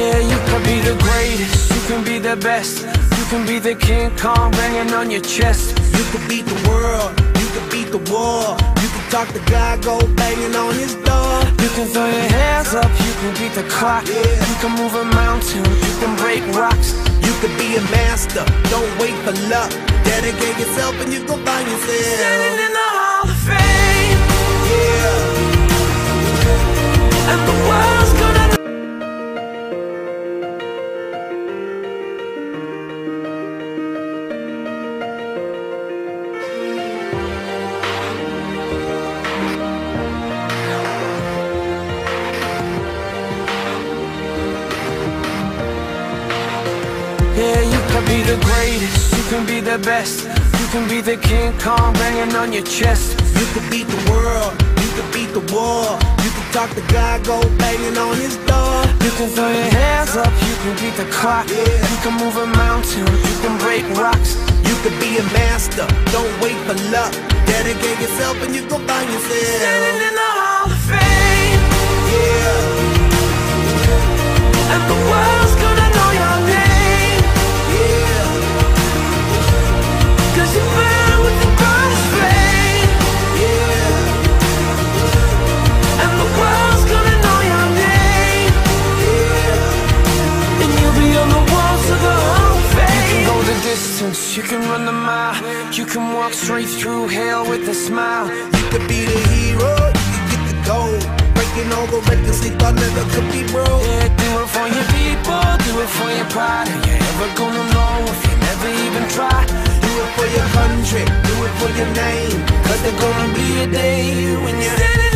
Yeah, you can be the greatest, you can be the best, you can be the King Kong banging on your chest. You can beat the world, you can beat the war. You can talk to God, go banging on his door. You can throw your hands up, you can beat the clock. You can move a mountain, you can break rocks. You can be a master, don't wait for luck. Dedicate yourself and you gon' find yourself Standing in the Hall of Fame. Yeah. And the world's gonna Yeah, you can be the greatest, you can be the best, you can be the King Kong banging on your chest. You can beat the world, you can beat the war. You can talk to God, go banging on his door. You can throw your hands up, you can beat the clock. You can move a mountain, you can break rocks. You can be a master, don't wait for luck. Dedicate yourself and you gon' find yourself Standing in the Hall of Fame. Yeah. And the world's gonna know your name. Yeah. 'Cause you burn with the brightest flame. Yeah. And the world's gonna know your name. Yeah. And you'll be on the walls of the Hall of Fame. You can go the distance, you can run the mile. You can walk straight through hell with a smile. You could be the hero, you can get the gold. Breaking all the records they thought never could be broke. Yeah, do it for your people, do it for your pride. Are you ever gonna know if you never even try? Do it for your country, do it for your name. 'Cause there's gonna be a day when you're